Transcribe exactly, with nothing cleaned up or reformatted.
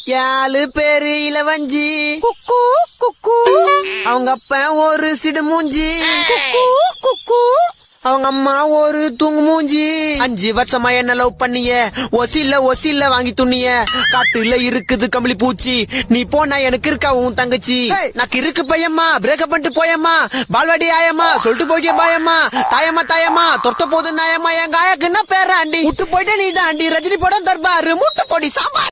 ஏழு பேரு இளவஞ்சி குக்கு குக்கு அவங்க அப்பா ஒரு சிடு மூஞ்சி குக்கு குக்கு அவங்க அம்மா ஒரு தூங்கு மூஞ்சி. அஞ்சு வருஷமா என்ன லவ் பண்ணிய, ஒசில ஒசில வாங்கி துண்ணிய. காட்டுல இருக்குது கம்பளி பூச்சி, நீ போனா எனக்கு இருக்கா உன் தங்கச்சி. நான் இருக்கு பையம்மா, பிரேக்கப் பண்ணிட்டு போயம்மா, பால்வாடி ஆயம்மா, சொல்லிட்டு போயிட்டே பாயம்மா. தாயம்மா தாயம்மா தொத்த போது நாயம்மா, எங்க ஆயாக்கு என்ன பேராண்டி. விட்டு போயிட்டே நீ தாண்டி, ரஜினி படம் தர்பாரு முட்டு பொடி சாம்பார்.